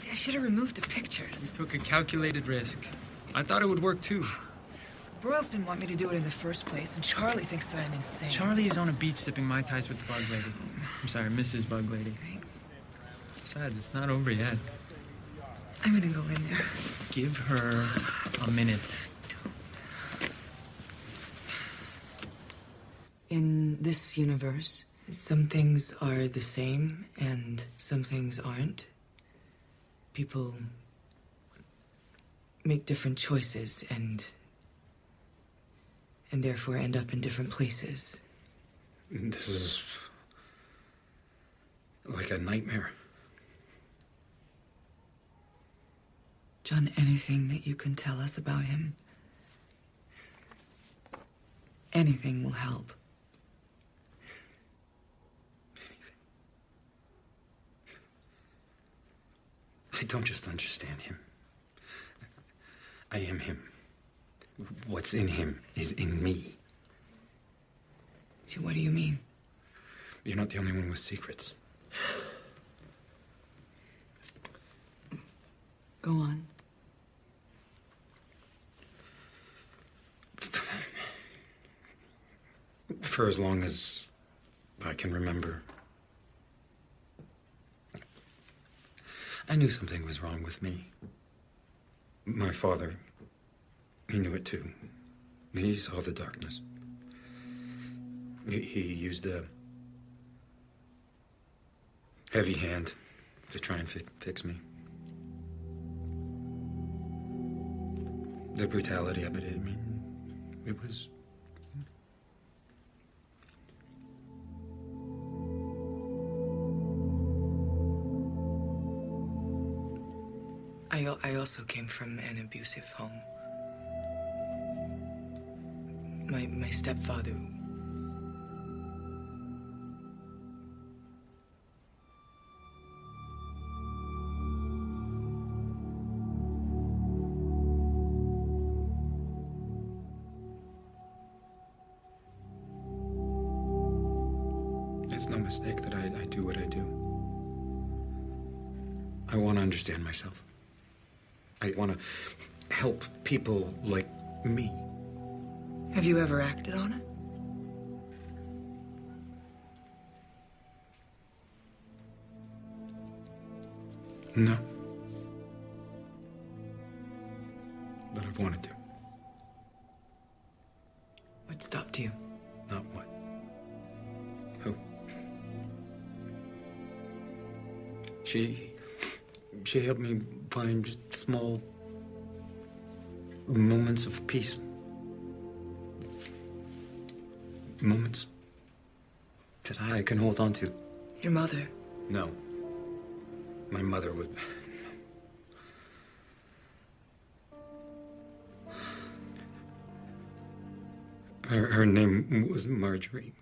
See, I should have removed the pictures. You took a calculated risk. I thought it would work too. Broyles didn't want me to do it in the first place, and Charlie thinks that I'm insane. Charlie is on a beach sipping Mai Tais with the bug lady. I'm sorry, Mrs. Bug Lady. Besides, it's not over yet. I'm gonna go in there. Give her a minute. In this universe, some things are the same and some things aren't. People make different choices and therefore end up in different places. This is like a nightmare. John, anything that you can tell us about him, anything will help. I don't just understand him. I am him. What's in him is in me. So what do you mean? You're not the only one with secrets. Go on. For as long as I can remember, I knew something was wrong with me. My father, he knew it too. He saw the darkness. He used a heavy hand to try and fix me. The brutality of it, I mean, it was... I also came from an abusive home. My stepfather... It's no mistake that I do what I do. I want to understand myself. I want to help people like me. Have you ever acted on it? No. But I've wanted to. What stopped you? Not what? Who? She helped me find just small moments of peace. Moments that I can hold on to. Your mother? No. My mother would... Her name was Marjorie.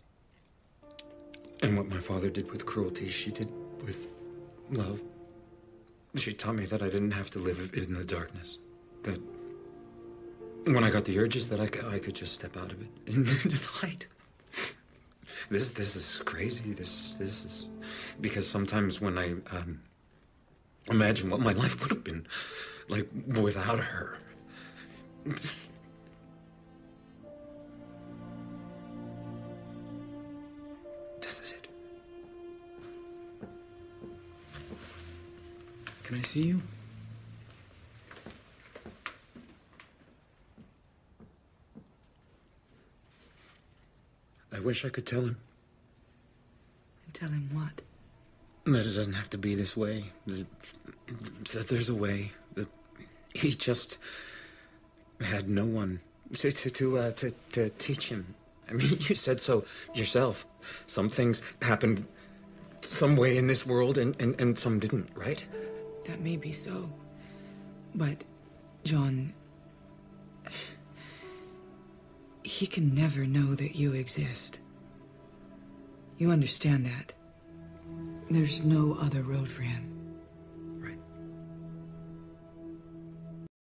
And what my father did with cruelty, she did with love. She taught me that I didn't have to live in the darkness. That when I got the urges, that I could just step out of it into the light. This is crazy. This is... Because sometimes when I imagine what my life would have been like without her... This is it. Can I see you? I wish I could tell him. And tell him what? That it doesn't have to be this way. That there's a way. That he just had no one to teach him. I mean, you said so yourself. Some things happened some way in this world and some didn't, right? That may be so. But, John... He can never know that you exist. You understand that. There's no other road for him.